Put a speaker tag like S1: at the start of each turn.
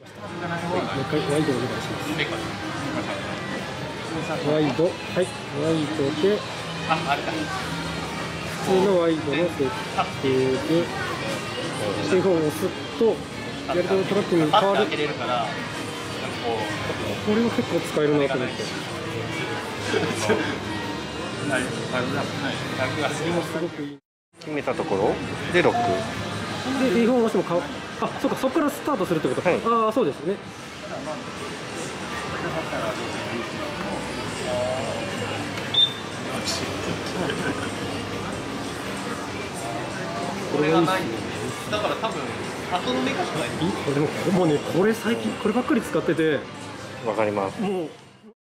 S1: もう一回ワイドお願いします。ワイド、はい、ワイドで普通のワイドの設定で手本を押すとやり取りトラックに変わる。これは結構使えるなと思って。それもすごくいい。
S2: 決めたところでロック
S1: で、2本押してもあ、そうか、そこからスタートするってことか。
S2: はい、
S1: ああ、そうですね。これがいいですね。
S3: だから多分後のメカしかない。
S1: でももうね、これ最近こればっかり使ってて、
S2: わかります。
S1: もう